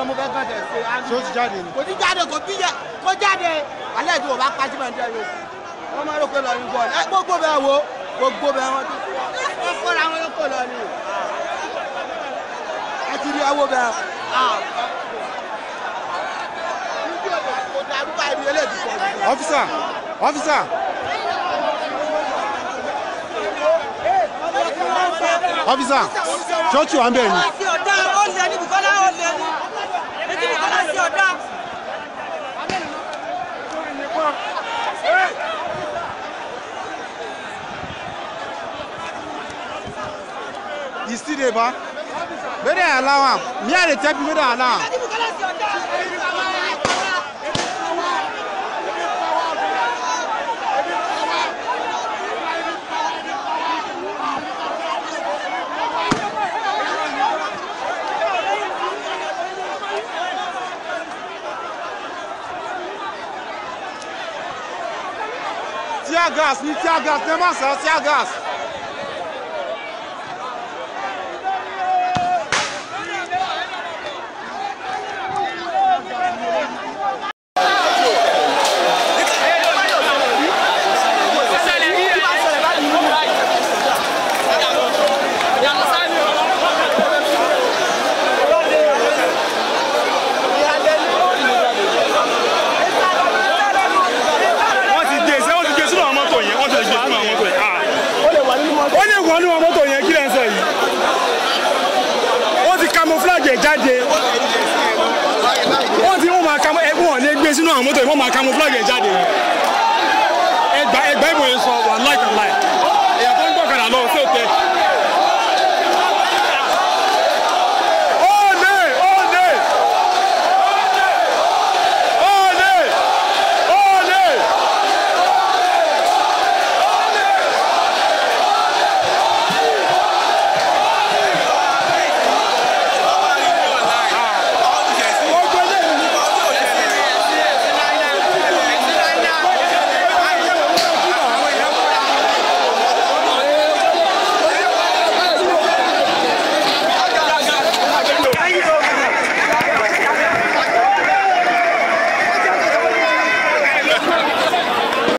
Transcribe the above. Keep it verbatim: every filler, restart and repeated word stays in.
mo fẹ́ kàn tẹ̀ sí. ṣé ó ti jáde ni. kò ní jáde kò bí yẹ kó jáde alẹ́ ìdúró bá pàṣẹ máa ń dẹ́ yòókù wọ́n máa ló pé lọ ní bọ́ọ̀lù ẹ gbogbo bẹ́ẹ̀ wo gbogbo bẹ́ẹ̀ wọ́n ti wọ́n kọ́ra wọn ló kó lọ ní. ẹ ti rí ẹwọ́ bẹ́ẹ̀ kò dàrú báyìí ní eléyìí pọ̀ jù. ọ́físà ọ́físà. ọ́físà ṣọ́ọ̀ṣì wà ń bẹ̀ ni. You still there, ba? Where they allow him? Me I dey tell you where they allow him. Tear gas, ni tear gas, never sell tear gas. Jáde wọ́n ti wọ́n máa ka ẹ̀gbọ́n ní gbé sínú àwọn mọ́tò yìí wọ́n máa camouflage jáde ẹgbà ẹgbà ìbò yẹn sọ wà láìka láì èyàn tó ń gbọ́kànlá lọ